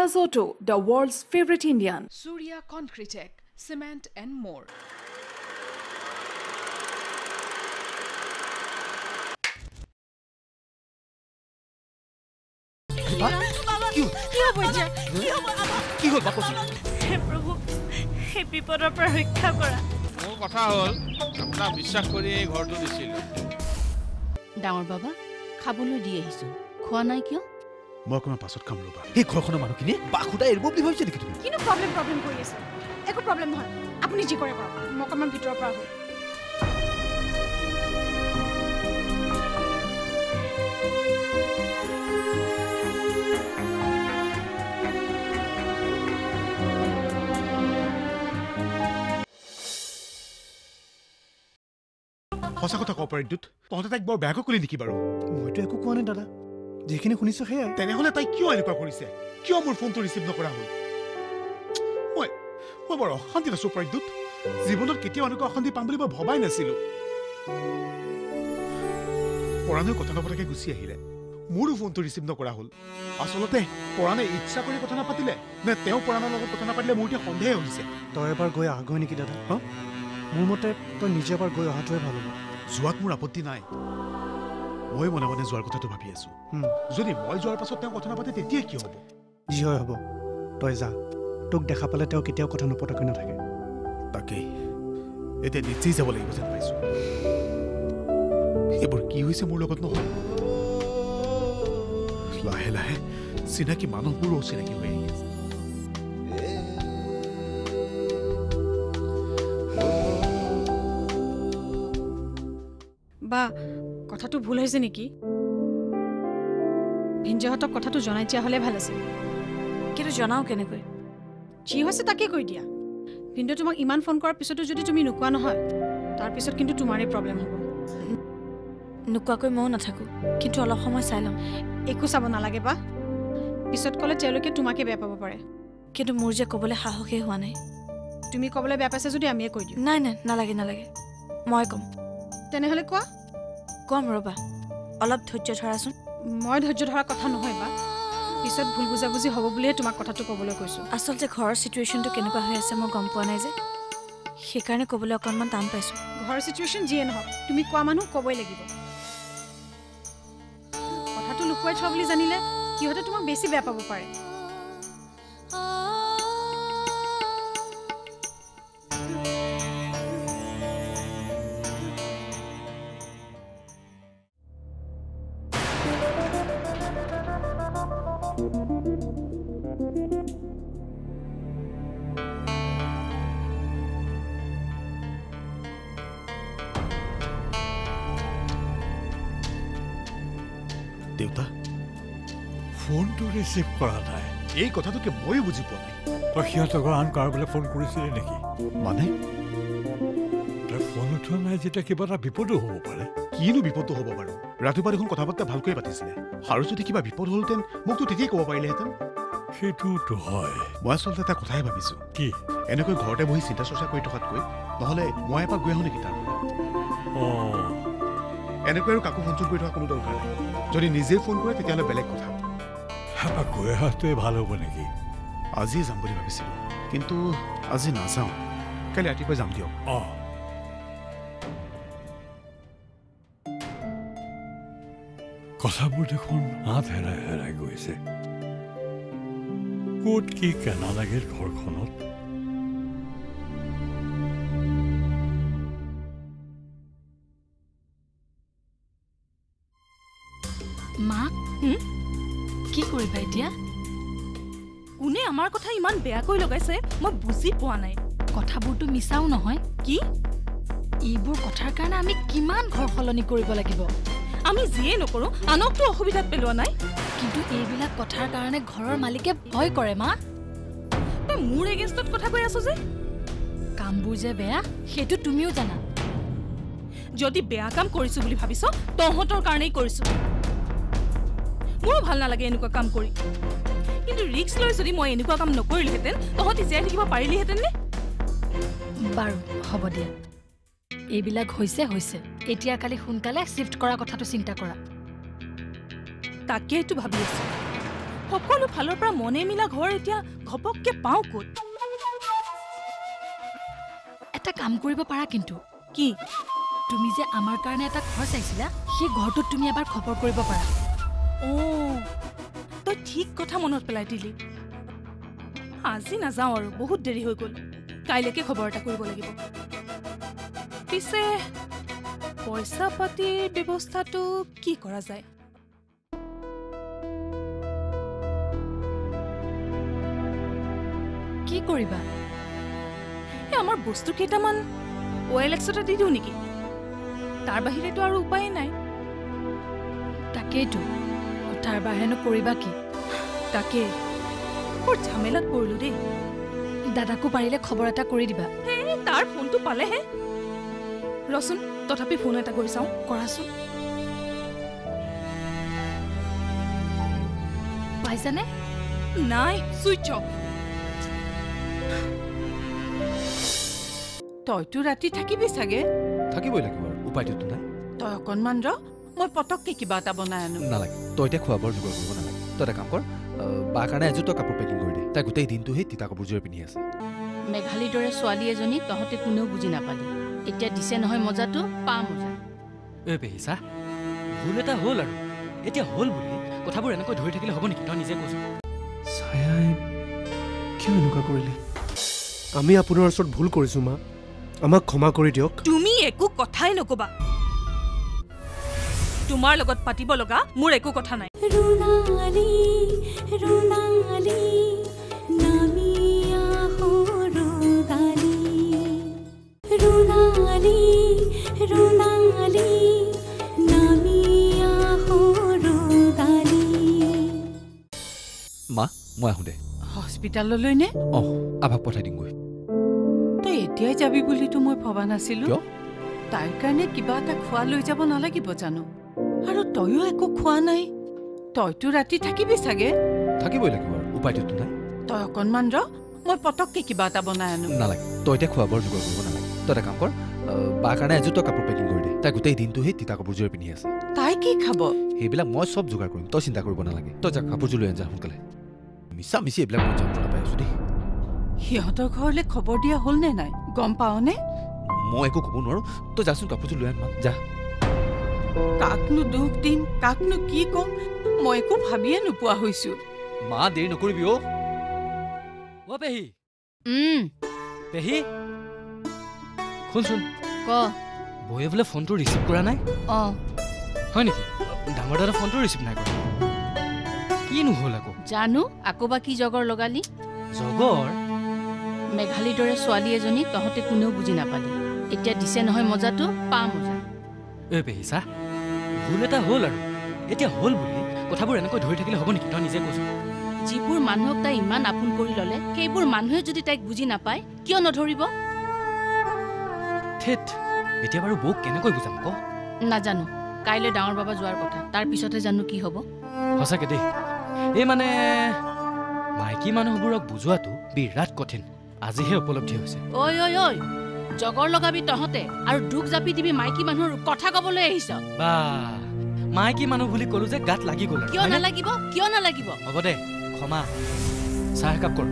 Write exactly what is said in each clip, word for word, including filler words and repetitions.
Azoto, the world's favorite Indian. Surya Concretech, cement and more. क्यों क्यों बजा क्यों কি হল বাপসি হে প্রভু হে বিপদৰ পৰা ৰক্ষা কৰা মোৰ কথা হল আপোনাক বিশ্বাস কৰি এই ঘৰটো দিছিল ডাঙৰ বাবা খাবলৈ দি আহিছো খোৱা নাই কিয় মই কোন পাছত খাম ৰবা এই ঘৰখনৰ মানুহখিনি বাখুটা এৰব বুলি ভাবিছে নেকি তুমি কিনো প্ৰবলেম প্ৰবলেম কৰি আছে একো প্ৰবলেম নহয় আপুনি যি কৰে কৰক মই কমান ভিতৰৰ পৰা আহো হসা কথা কও পৰিদুত তহঁতে তাইক বৰ বেয়াকৈ কলি নেকি বাৰু মইতো একো কোৱা নাই দাদা যিখিনি শুনিছো সেয়া তেনেহলে তাই কিয় এনেকুৱা কৰিছে কিয় মোৰ ফোনটো ৰিচিভ নকৰা হ'ল মই মই বৰ অশান্তি আছো পৰিদুত জীৱনত কেতিয়াও এনেকুৱা অশান্তি পাম বুলি মই ভবাই নাছিলো পৰাণে কথা নপতাকে গুচি আহিলে মোৰো ফোনটো ৰিচিভ নকৰা হ'ল আচলতে পৰাণে ইচ্ছা কৰি কথা নাপাতিলে নে তেওঁ পৰাণৰ লগত কথা নাপাতিলে মোৰ এতিয়া সন্দেহ হৈছে তই এবাৰ গৈ আহগৈ নেকি দাদা হ মোৰ মতে তই নিজে এবাৰ গৈ অহাটোৱে ভাল হ'ব যোৱাত মোৰ আপত্তি নাই মই মনে মনে যোৱাৰ কথাটো ভাবি আছো যদি মই যোৱাৰ পাছত তেওঁ কথা নাপাতে তেতিয়া কি হ'ব যি হয় হ'ব তই যা তোক দেখা পালে তেওঁ কেতিয়াও কথা নপতাকৈ নাথাকে তাকেই এতিয়া নিশ্চয় যাব লাগিব যেন পাইছো এইবোৰ কি হৈছে মোৰ লগত নহয় লাহে লাহে চিনাকি মানুহবোৰো চিনাকি হৈ আহি আছে বা কথাটো ভুল হৈছে নেকি ভিঞ্জহতক কথাটো জনাই দিয়া হলে ভাল আছিল কিন্তু জনাও কেনেকৈ যি হৈছে তাকে কৈ দিয়া ভিঞ্জ তোমাক ইমান ফোন কৰাৰ পিছতো যদি তুমি নোকোৱা নহয় তাৰ পিছত কিন্তু তোমাৰে প্ৰবলেম হ'ব নোকোৱাকৈ ময়ো নাথাকো কিন্তু অলপ সময় চাই লম একো চাব নালাগে বা পিছত ক'লে তেওঁলোকে তোমাকে বেয়া পাব পাৰে কিন্তু মোৰ যে ক'বলৈ সাহসেই হোৱা নাই তুমি ক'বলৈ বেয়া পাইছা যদি আমিয়ে কৈ দিওঁ নাই নাই নালাগে নালাগে মই ক'ম তেনেহ'লে কোৱা কম ৰবা অলপ ধৈৰ্য ধৰাচোন মই ধৈৰ্য ধৰা কথা নহয় বা পিছত ভুল বুজাবুজি হ'ব বুলিহে তোমাক কথাটো ক'বলৈ কৈছোঁ আচলতে ঘৰৰ চিটুৱেশ্যনটো কেনেকুৱা হৈ আছে মই গম পোৱা নাই যে সেইকাৰণে ক'বলৈ অকণমান টান পাইছোঁ ঘৰৰ চিটুৱেশ্যন যিয়ে নহওক তুমি কোৱা মানুহ ক'বই লাগিব কথাটো লুকুৱাই থোৱা বুলি জানিলে সিহঁতে তোমাক বেছি বেয়া পাব পাৰে দেউতা ফোনটো ৰিচিভ কৰা নাই এই কথাটোকে মই বুজি পোৱা নাই তই সিহঁতক আন কাৰোবালৈ ফোন কৰিছিলি নেকি মানে তই ফোন উঠোৱা নাই যেতিয়া কিবা এটা বিপদো হ'ব পাৰে কিনো বিপদটো হ'ব বাৰু ৰাতিপুৱা দেখোন কথা বাৰ্তা ভালকৈ পাতিছিলে আৰু যদি কিবা বিপদ হ'লহেঁতেন মোকতো তেতিয়াই ক'ব পাৰিলেহেঁতেন সেইটোতো হয় মই আচলতে এটা কথাই ভাবিছোঁ কি এনেকৈ ঘৰতে বহি চিন্তা চৰ্চা কৰি থকাতকৈ নহ'লে মই এপাক গৈ আহোঁ নেকি তাৰ অঁ এনেকৈ আৰু কাকো ফোন চোন কৰি থকা কোনো দৰকাৰ নাই যদি নিজে ফোন কৰে তেতিয়াহ'লে বেলেগ কথা এপাক গৈ অহাটোৱে ভাল হ'ব নেকি আজিয়ে যাম বুলি ভাবিছিলোঁ কিন্তু আজি নাযাওঁ কালি ৰাতিপুৱা যাম দিয়ক অঁ কথাবোৰ দেখোন হাত হেৰাই হেৰাই গৈছে ক'ত কি কেনা লাগে ঘৰখনত মা কি কৰিবা এতিয়া কোনে আমাৰ কথা ইমান বেয়াকৈ লগাইছে মই বুজি পোৱা নাই কথাবোৰতো মিছাও নহয় কি এইবোৰ কথাৰ কাৰণে আমি কিমান ঘৰ সলনি কৰিব লাগিব আমি যিয়ে নকৰোঁ আনকতো অসুবিধাত পেলোৱা নাই কিন্তু এইবিলাক কথাৰ কাৰণে ঘৰৰ মালিকে ভয় কৰে মা তই মোৰ এগেইনষ্টত কথা কৈ আছ যে কামবোৰ যে বেয়া সেইটো তুমিও জানা যদি বেয়া কাম কৰিছোঁ বুলি ভাবিছ তহঁতৰ কাৰণেই কৰিছোঁ মোৰো ভাল নালাগে এনেকুৱা কাম কৰি কিন্তু ৰিক্স লৈ যদি মই এনেকুৱা কাম নকৰিলোহেঁতেন তহঁতি জীয়াই থাকিব পাৰিলিহেঁতেন নে বাৰু হ'ব দিয়া এইবিলাক হৈছে হৈছে এতিয়া কালি সোনকালে শিফ্ট কৰা কথাটো চিন্তা কৰা তাকেইতো ভাবি আছোঁ সকলো ফালৰ পৰা মনে মিলা ঘৰ এতিয়া ঘপককে পাওঁ ক'ত এটা কাম কৰিব পাৰা কিন্তু কি তুমি যে আমাৰ কাৰণে এটা ঘৰ চাইছিলা সেই ঘৰটোত তুমি এবাৰ খবৰ কৰিব পাৰা অ তই ঠিক কথা মনত পেলাই দিলি আজি নাযাওঁ আৰু বহুত দেৰি হৈ গ'ল কাইলৈকে খবৰ এটা কৰিব লাগিব পিছে পইচা পাতিৰ ব্যৱস্থাটো কি কৰা যায় কি কৰিবা এই আমাৰ বস্তু কেইটামান অ' এল এক্সতে দি দিওঁ নেকি তাৰ বাহিৰেতো আৰু উপায় নাই তাকেইতো তাৰ বাহিৰেনো কৰিবা কি তাকে বৰ ঝামেলাত পৰিলো দেই দাদাকো পাৰিলে খবৰ এটা কৰি দিবা হে তাৰ ফোনটো পালেহে ৰচোন তথাপি ফোন এটা কৰি চাওঁ কৰাচোন পাইছানে নাই চুইচ অফ তইতো ৰাতি থাকিবি চাগে থাকিবই লাগিব আৰু উপায়টো নাই তই অকণমান ৰ মই পটককে কিবা এটা বনাই আনো নালাগে তই এতিয়া খোৱা বৰ যোগাৰ কৰিব নালাগে তই এটা কাম কৰ বাৰ কাৰণে এযোৰ তই কাপোৰ পেকিং কৰি দে তাই গোটেই দিনটো সেই তিতা কাপোৰযোৰে পিন্ধি আছে মেঘালীৰ দৰে ছোৱালী এজনী তহঁতে কোনেও বুজি নাপালি এতিয়া দিছে নহয় মজাটো পা মজা এ পেহিছা ভুল এটা হ'ল আৰু এতিয়া হ'ল বুলি কথাবোৰ এনেকৈ ধৰি থাকিলে হ'ব নেকি তই নিজে কৈছো ছায়াই কিয় এনেকুৱা কৰিলে আমি আপোনাৰ ওচৰত ভুল কৰিছো মা আমাক ক্ষমা কৰি দিয়ক তুমি একো কথাই নকবা তোমাৰ লগত পাতিব লগা মোৰ একো কথা নাই ৰুণালী ৰুণালী নামিয়া হৰুগালী ৰুণালী ৰুণালী নামিয়া হৰুগালী মা মই আহোঁ দে হস্পিটাললৈ নে অ আভাক পঠাই দিমগৈ তই এতিয়াই যাবি বুলিতো মই ভবা নাছিলো তাইৰ কাৰণে কিবা এটা খোৱা লৈ যাব নালাগিব জানো আৰু তইও একো খোৱা নাই তইতো ৰাতি থাকিবি চাগে থাকিবই লাগিব আৰু উপায়টো নাই তই অকণমান ৰ মই পটককে কিবা এটা বনাই আনো নালাগে তই এতিয়া খোৱা বৰ যোগাৰ কৰিব নালাগে তই এটা কাম কৰ বাৰ কাৰণে এযোৰ তই কাপোৰ পেকিং কৰি দে তাই গোটেই দিনটো সেই তিতা কাপোৰযোৰে পিন্ধি আছে তাই কি খাব সেইবিলাক মই চব যোগাৰ কৰিম তই চিন্তা কৰিব নালাগে তই যা কাপোৰযোৰ লৈ আনজা সোনকালে মিছা মিছি এইবিলাক মই যন্ত্ৰণা পাই আছো দেই সিহঁতৰ ঘৰলৈ খবৰ দিয়া হ'ল নে নাই গম পাওনে মই একো ক'ব নোৱাৰো তই যাচোন কাপোৰযোৰ লৈ আন মা যা কাকনো দুখ দিম কাকনো কি কম মই একো ভাবিয়ে নোপোৱা হৈছো মা দেৰি নকৰিবি অ অ পেহি উম পেহি শুনচোন ক বৌয়ে বোলে ফোনটো ৰিচিভ কৰা নাই অ হয় নেকি ডাঙৰ দাদা ফোনটো ৰিচিভ নাই কৰা কিনো হ'ল আকৌ জানো আকৌ বা কি জগৰ লগালি জগৰ মেঘালীৰ দৰে ছোৱালী এজনী তহঁতে কোনেও বুজি নাপালি এতিয়া দিছে নহয় মজাটো পা মজা এ পেহিছা ভুল এটা হ'ল আৰু এতিয়া হ'ল বুলি কথাবোৰ এনেকৈ ধৰি থাকিলে হ'ব নেকি তই নিজে কৈছো যিবোৰ মানুহক তাই ইমান আপোন কৰি ল'লে সেইবোৰ মানুহে যদি তাইক বুজি নাপায় কিয় নধৰিব থেত এতিয়া বাৰু বৌক কেনেকৈ বুজাম ক নাজানো কাইলৈ ডাঙৰ বাবা যোৱাৰ কথা তাৰ পিছতহে জানো কি হ'ব সঁচাকে দেই এই মানে মাইকী মানুহবোৰক বুজোৱাটো বিৰাট কঠিন আজিহে উপলব্ধি হৈছে ঐ ঐ ঐ জগৰ লগাবি তহঁতে আৰু দুখ জাপি দিবি মাইকী মানুহৰ কথা ক'বলৈ আহিছ বা মাইকী মানুহ বুলি ক'লো যে গাত লাগি গ'ল কিয় নালাগিব কিয় নালাগিব হ'ব দে ক্ষমা চাহ একাপ কৰ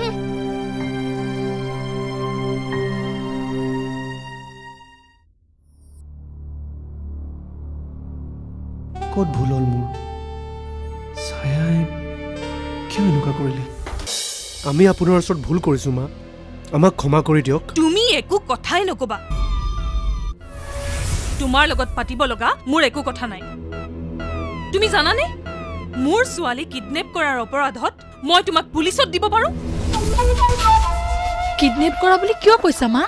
ক'ত ভুল হ'ল মোৰ ছায়াই কিয় এনেকুৱা কৰিলে আমি আপোনাৰ ওচৰত ভুল কৰিছো মা আমাক ক্ষমা কৰি দিয়ক তুমি একো কথাই নকবা তোমাৰ লগত পাতিব লগা মোৰ একো কথা নাই তুমি জানানে মোৰ ছোৱালী কিডনেপ কৰাৰ অপৰাধত মই তোমাক পুলিচত দিব পাৰো কিডনেপ কৰা বুলি কিয় কৈছা মা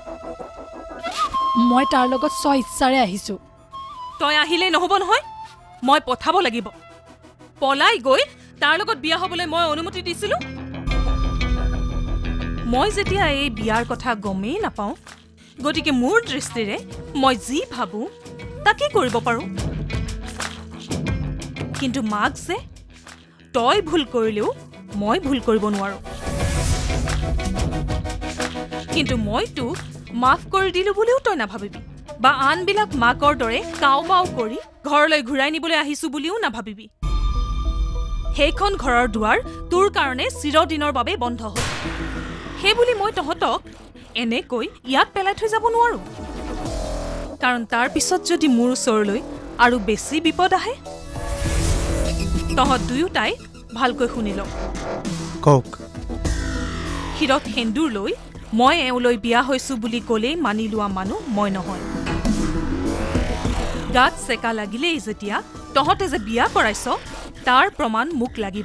মই তাৰ লগত স্ব ইচ্ছাৰে আহিছো তই আহিলে নহব নহয় মই পঠাব লাগিব পলাই গৈ তাৰ লগত বিয়া হ'বলৈ মই অনুমতি দিছিলো মই যেতিয়া এই বিয়াৰ কথা গমেই নাপাওঁ গতিকে মোৰ দৃষ্টিৰে মই যি ভাবো তাকে কৰিব পাৰো কিন্তু মাক যে তই ভুল কৰিলেও মই ভুল কৰিব নোৱাৰো কিন্তু মই তোক মাফ কৰি দিলো বুলিও তই নাভাবিবি বা আনবিলাক মাকৰ দৰে কাও বাও কৰি ঘৰলৈ ঘূৰাই নিবলৈ আহিছো বুলিও নাভাবিবি সেইখন ঘৰৰ দুৱাৰ তোৰ কাৰণে চিৰদিনৰ বাবে বন্ধ হ'ল সেই বুলি মই তহঁতক এনেকৈ ইয়াত পেলাই থৈ যাব নোৱাৰো কাৰণ তাৰ পিছত যদি মোৰ ওচৰলৈ আৰু বেছি বিপদ আহে তহঁত দুয়োটাই ভালকৈ শুনি ল কওক হিৰত সেন্দুৰ লৈ মই এওঁলৈ বিয়া হৈছো বুলি ক'লেই মানি লোৱা মানুহ মই নহয় গাত চেকা লাগিলেই যেতিয়া তহঁতে যে বিয়া কৰাইছ তাৰ প্ৰমাণ মোক লাগিব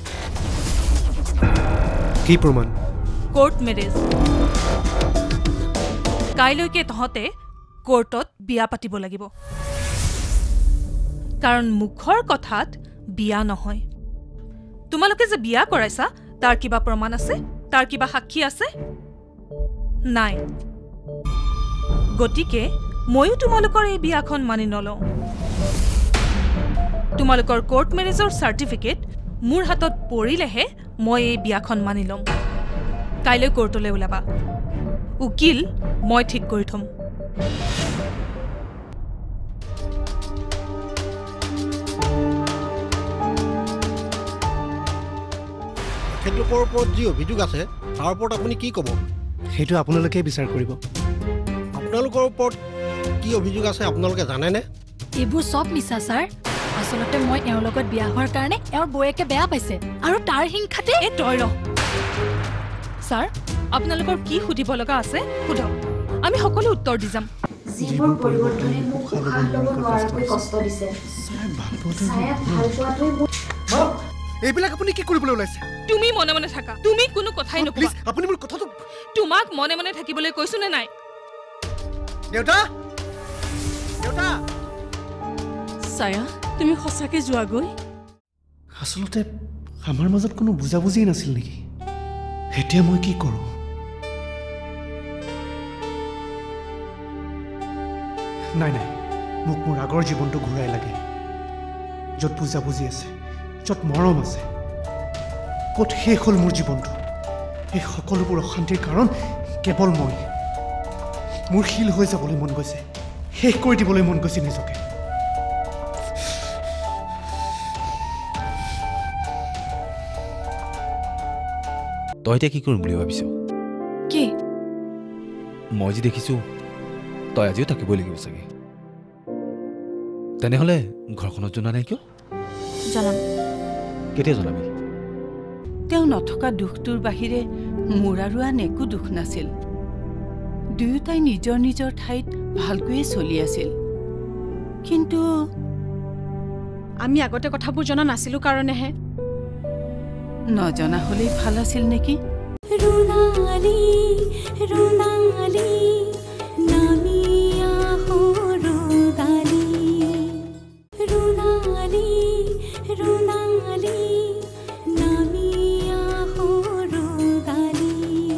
কি প্ৰমাণ কোৰ্ট মেৰেজ কাইলৈকে তহঁতে কোৰ্টত বিয়া পাতিব লাগিব কাৰণ মুখৰ কথাত বিয়া নহয় তোমালোকে যে বিয়া কৰাইছা তাৰ কিবা প্ৰমাণ আছে তাৰ কিবা সাক্ষী আছে নাই গতিকে ময়ো তোমালোকৰ এই বিয়াখন মানি নলওঁ তোমালোকৰ কোৰ্ট মেৰেজৰ চাৰ্টিফিকেট মোৰ হাতত পৰিলেহে মই এই বিয়াখন মানি ল'ম কাইলৈ কোৰ্টলৈ ওলাবা উকিল মই ঠিক কৰি থম তেখেতলোকৰ ওপৰত যি অভিযোগ আছে তাৰ ওপৰত আপুনি কি ক'ব সেইটো আপোনালোকে বিচাৰ কৰিব আপোনালোকৰ ওপৰত কি অভিযোগ আছে আপোনালোকে জানেনে এইবোৰ সব মিছা ছাৰ আসলতে মই এওঁৰ লগত বিয়া হোৱাৰ কাৰণে এওঁৰ বৌয়েকে বেয়া পাইছে আৰু তাৰ হিংসাতে এই তই ৰ ছাৰ আপোনালোকৰ কি সুধিব লগা আছে সুধক আমি সকলো উত্তৰ দি যাম জীৱন পৰিৱৰ্তনে মোক উশাহ ল'ব নোৱাৰাকৈ কষ্ট দিছে ছায়াক ভাল পোৱাটোৱে মোক এইবিলাক আপুনি কি কৰিবলৈ ওলাইছে তুমি মনে মনে থাকা তুমি কোনো কথাই নকবা প্লিজ আপুনি মোৰ কথাটো তোমাক মনে মনে থাকিবলৈ কৈছো নে নাই দেউতা দেউতা ছায়া তুমি সঁচাকৈ যোৱাগৈ আচলতে আমাৰ মাজত কোনো বুজাবুজি নাছিল নেকি এতিয়া মই কি কৰোঁ নাই নাই মোক মোৰ আগৰ জীৱনটো ঘূৰাই লাগে য'ত বুজাবুজি আছে য'ত মৰম আছে ক'ত শেষ হ'ল মোৰ জীৱনটো এই সকলোবোৰ অশান্তিৰ কাৰণ কেৱল মই মোৰ শিল হৈ যাবলৈ মন গৈছে শেষ কৰি দিবলৈ মন গৈছে নিজকে তই এতিয়া কি কৰিম বুলি ভাবিছ কি মই যি দেখিছো তই আজিও থাকিবই লাগিব চাগে তেনেহ'লে ঘৰখনত জনা নাই কিয় জনাম কেতিয়া জনাবি তেওঁ নথকা দুখটোৰ বাহিৰে মোৰ আৰু আন একো দুখ নাছিল দুয়োটাই নিজৰ নিজৰ ঠাইত ভালকৈয়ে চলি আছিল কিন্তু আমি আগতে কথাবোৰ জনা নাছিলোঁ কাৰণেহে নজনা হ'লেই ভাল আছিল নেকি ৰুণালী ৰুণালী নামি আহো ৰুণালী ৰুণালী ৰুণালী নামি আহো ৰুণালী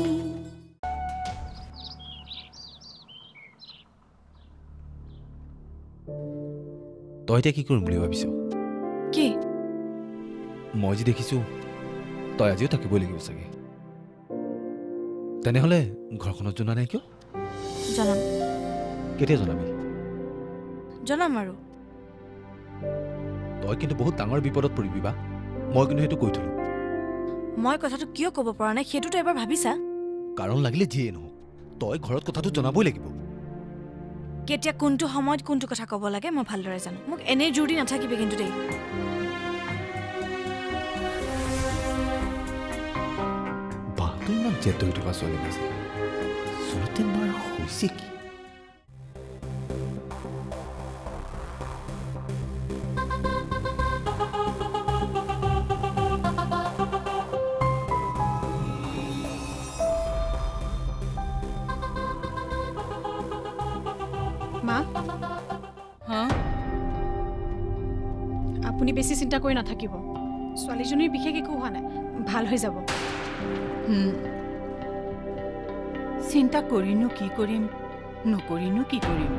তই এতিয়া কি কৰিম বুলি ভাবিছ কি মই যি দেখিছো তই আজিও থাকিবই লাগিব চাগে তেনেহ'লে ঘৰখনত জনা নাই কিয় জনাম কেতিয়া জনাবি জনাম আৰু তই কিন্তু বহুত ডাঙৰ বিপদত পৰিবি বা মই কিন্তু সেইটো কৈ থলো মই কথাটো কিয় ক'ব পৰা নাই সেইটোতো এবাৰ ভাবিছা কাৰণ লাগিলে যিয়ে নহওক তই ঘৰত কথাটো জনাবই লাগিব কেতিয়া কোনটো সময়ত কোনটো কথা ক'ব লাগে মই ভালদৰে জানো মোক এনেই জোৰ দি নাথাকিবি কিন্তু দেই তই ইমান জেদ ধৰি থকা ছোৱালী নাছিল চলতে মাৰ হৈছে কি মা হা আপুনি বেছি চিন্তা কৰি নাথাকিব ছোৱালীজনীৰ বিশেষ একো হোৱা নাই ভাল হৈ যাব চিন্তা কৰিনো কি কৰিম নকৰিনো কি কৰিম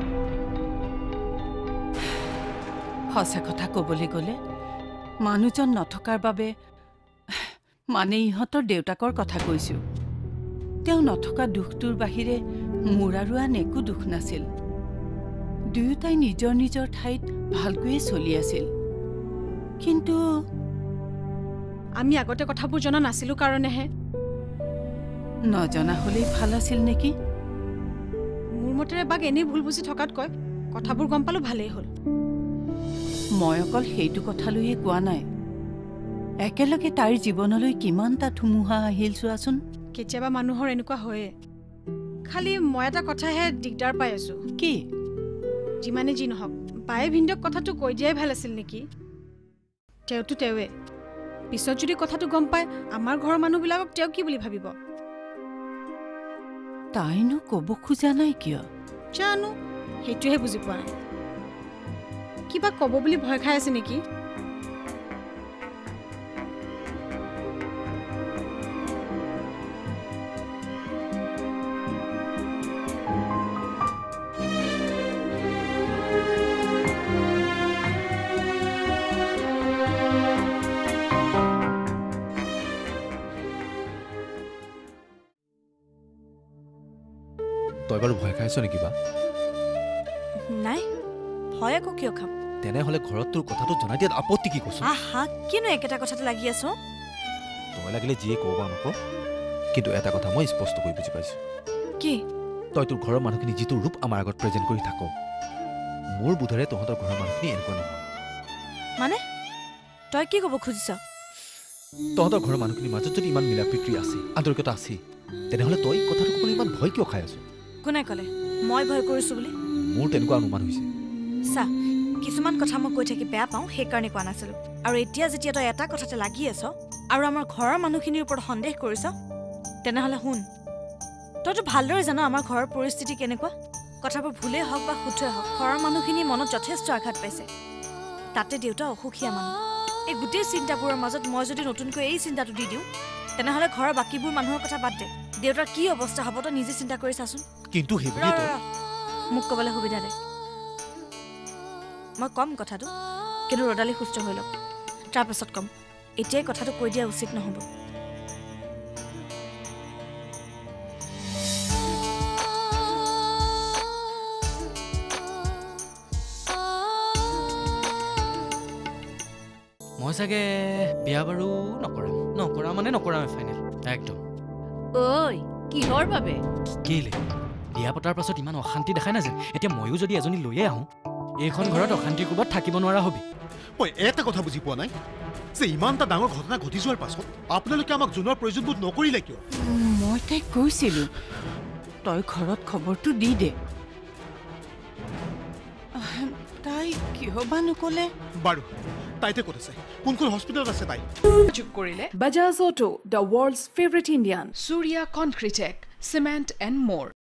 সঁচা কথা ক'বলৈ গ'লে মানুহজন নথকাৰ বাবে মানে ইহঁতৰ দেউতাকৰ কথা কৈছোঁ তেওঁ নথকা দুখটোৰ বাহিৰে মোৰ আৰু আন একো দুখ নাছিল দুয়োটাই নিজৰ নিজৰ ঠাইত ভালকৈয়ে চলি আছিল কিন্তু আমি আগতে কথাবোৰ জনা নাছিলোঁ কাৰণেহে নজনা হ'লেই ভাল আছিল নেকি মোৰ মতেৰে বাক এনেই ভুল বুজি থকাত কয় কথাবোৰ গম পালো ভালেই হ'ল মই অকল সেইটো কথা লৈয়ে কোৱা নাই একেলগে তাইৰ জীৱনলৈ কিমানটা ধুমুহা আহিল চোৱাচোন কেতিয়াবা মানুহৰ এনেকুৱা হয়ে খালি মই এটা কথাহে দিগদাৰ পাই আছো কি যিমানে যি নহওক বায়ে ভিন্দক কথাটো কৈ দিয়াই ভাল আছিল নেকি তেওঁতো তেৱে পিছত যদি কথাটো গম পায় আমাৰ ঘৰৰ মানুহবিলাকক তেওঁ কি বুলি ভাবিব তাইনো ক'ব খোজা নাই কিয় জানো সেইটোহে বুজি পোৱা নাই কিবা ক'ব বুলি ভয় খাই আছে নেকি তই বাৰু ভয় খাইছ নেকি বা নাই ভয় আকৌ কিয় খাম তেনেহ'লে ঘৰত তোৰ কথাটো জনাই দিয়াত আপত্তি কি কৈছ আহা কিনো একেটা কথাতে লাগি আছো তই লাগিলে যিয়ে কওঁ বা নকওঁ কিন্তু এটা কথা মই স্পষ্ট কৰি বুজি পাইছোঁ কি তই তোৰ ঘৰৰ মানুহখিনি যিটো ৰূপ আমাৰ আগত প্ৰেজেণ্ট কৰি থাক মোৰ বোধেৰে তহঁতৰ ঘৰৰ মানুহখিনি এনেকুৱা নহয় মানে তই কি ক'ব খুজিছ তহঁতৰ ঘৰৰ মানুহখিনিৰ মাজত যদি ইমান মিলা প্ৰীতি আছে আন্তৰিকতা আছে তেনেহ'লে তই কথাটো ক'বলৈ ইমান ভয় কিয় খাই আছ কোনে ক'লে মই ভয় কৰিছোঁ বুলি মোৰ তেনেকুৱা অনুমান হৈছে চা কিছুমান কথা মই কৈ থাকি বেয়া পাওঁ সেইকাৰণে কোৱা নাছিলোঁ আৰু এতিয়া যেতিয়া তই এটা কথাতে লাগি আছ আৰু আমাৰ ঘৰৰ মানুহখিনিৰ ওপৰত সন্দেহ কৰিছ তেনেহ'লে শুন তইতো ভালদৰে জানো আমাৰ ঘৰৰ পৰিস্থিতি কেনেকুৱা কথাবোৰ ভুলেই হওক বা শুদ্ধই হওক ঘৰৰ মানুহখিনিৰ মনত যথেষ্ট আঘাত পাইছে তাতে দেউতা অসুখীয়া মানুহ এই গোটেই চিন্তাবোৰৰ মাজত মই যদি নতুনকৈ এই চিন্তাটো দি দিওঁ তেনেহ'লে ঘৰৰ বাকীবোৰ মানুহৰ কথা বাদ দে দেউতাৰ কি অৱস্থা হ'ব তই নিজে চিন্তা কৰি চাচোন কিন্তু মোক ক'বলৈ সুবিধা দে মই কম কথাটো কিন্তু ৰদালি সুস্থ হৈ লওক তাৰপাছত কম এতিয়াই কথাটো কৈ দিয়া উচিত নহ'ব মই চাগে বিয়া বাৰু নকৰাম নকৰা মানে নকৰাম ফাইনেল একদম ঐ কিহৰ বাবে কেলে বিয়া পতাৰ পাছত ইমান অশান্তি দেখাই নাযায় এতিয়া ময়ো যদি এজনী লৈয়ে আহোঁ এইখন ঘৰত অশান্তিৰ কোবত থাকিব নোৱাৰা হবি মই এটা কথা বুজি পোৱা নাই যে ইমান এটা ডাঙৰ ঘটনা ঘটি যোৱাৰ পাছত আপোনালোকে আমাক জনোৱাৰ প্ৰয়োজনবোধ নকৰিলে কিয় মই তাইক কৈছিলোঁ তই ঘৰত খবৰটো দি দে তাই কিয় বা নক'লে বাৰু তাইতে ক'ত আছে কোনখন হস্পিটেলত আছে তাই যোগ কৰিলে Bajaj Auto, the world's favorite Indian. Surya Concretec, Cement and more.